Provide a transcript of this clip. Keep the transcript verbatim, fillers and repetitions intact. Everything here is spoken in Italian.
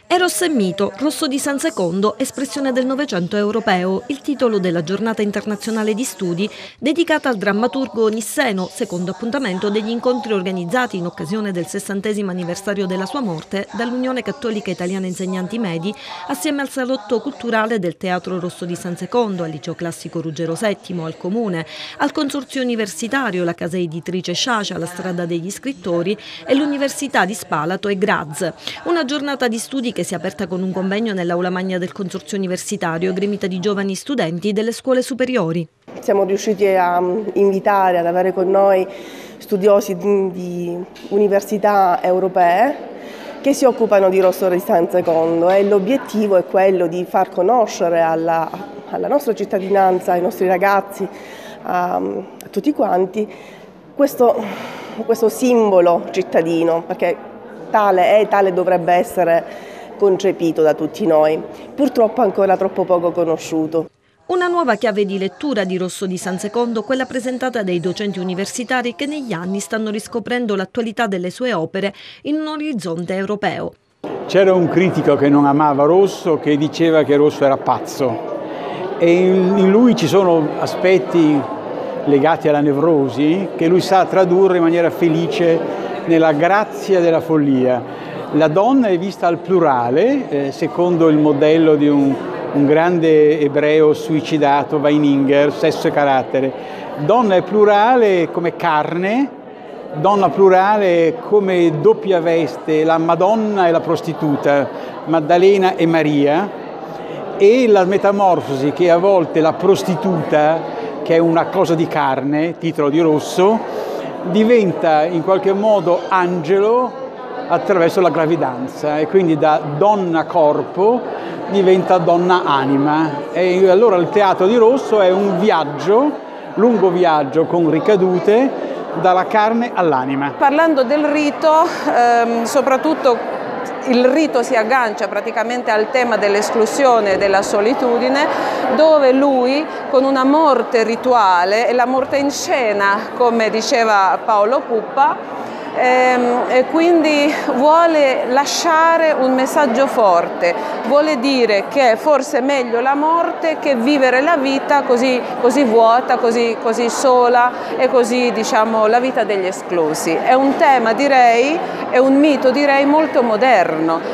Eros e mito, Rosso di San Secondo, espressione del Novecento europeo, il titolo della giornata internazionale di studi dedicata al drammaturgo nisseno, secondo appuntamento degli incontri organizzati in occasione del sessantesimo anniversario della sua morte dall'Unione Cattolica Italiana Insegnanti Medi, assieme al Salotto Culturale del Teatro Rosso di San Secondo, al Liceo Classico Ruggero settimo, al Comune, al Consorzio Universitario, la casa editrice Sciascia, la Strada degli Scrittori e l'Università di Spalato e Graz. Una giornata di studi che si è aperta con un convegno nell'aula magna del Consorzio Universitario, gremita di giovani studenti delle scuole superiori. Siamo riusciti a invitare, ad avere con noi studiosi di università europee che si occupano di Rosso di San Secondo e l'obiettivo è quello di far conoscere alla, alla nostra cittadinanza, ai nostri ragazzi, a, a tutti quanti, questo, questo simbolo cittadino, perché tale è, tale dovrebbe essere concepito da tutti noi, purtroppo ancora troppo poco conosciuto. Una nuova chiave di lettura di Rosso di San Secondo, quella presentata dai docenti universitari che negli anni stanno riscoprendo l'attualità delle sue opere in un orizzonte europeo. C'era un critico che non amava Rosso, che diceva che Rosso era pazzo, e in lui ci sono aspetti legati alla nevrosi che lui sa tradurre in maniera felice nella grazia della follia. La donna è vista al plurale, eh, secondo il modello di un, un grande ebreo suicidato, Weininger, Sesso e carattere. Donna è plurale come carne, donna plurale come doppia veste, la Madonna e la prostituta, Maddalena e Maria, e la metamorfosi che a volte la prostituta, che è una cosa di carne, titolo di Rosso, diventa in qualche modo angelo attraverso la gravidanza, e quindi da donna corpo diventa donna anima. E allora il teatro di Rosso è un viaggio, lungo viaggio con ricadute dalla carne all'anima. Parlando del rito, ehm, soprattutto il rito si aggancia praticamente al tema dell'esclusione e della solitudine, dove lui con una morte rituale e la morte in scena, come diceva Paolo Puppa, e quindi vuole lasciare un messaggio forte, vuole dire che forse è meglio la morte che vivere la vita così, così vuota, così, così sola e così, diciamo, la vita degli esclusi. È un tema, direi, è un mito, direi, molto moderno.